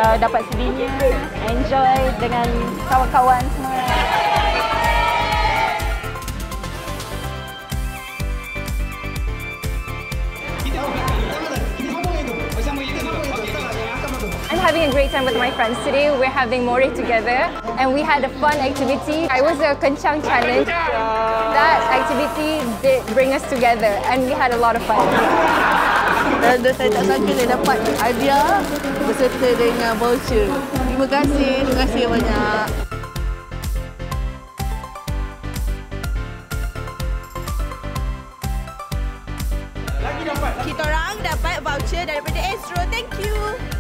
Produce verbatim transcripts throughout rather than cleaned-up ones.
uh, dapat sedinya, enjoy dengan kawan-kawan semua. I'm having a great time with my friends today. We're having more together and we had a fun activity. It was a kencang challenge. That activity did bring us together and we had a lot of fun. Dan saya tak sangka dia dapat hadiah beserta dengan voucher. Terima kasih, terima kasih banyak. Kita orang dapat voucher daripada Astro. Thank you.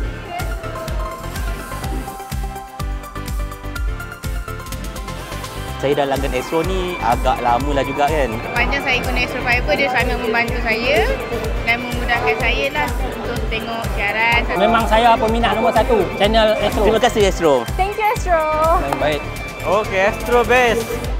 Saya dah langgan Astro ni agak lama lah juga kan. Sepanjang saya guna Astro Fiber, dia sangat membantu saya dan memudahkan saya lah untuk tengok siaran. Memang saya peminat nombor satu channel Astro. Terima kasih Astro. Thank you Astro. Baik. Okey, Astro best.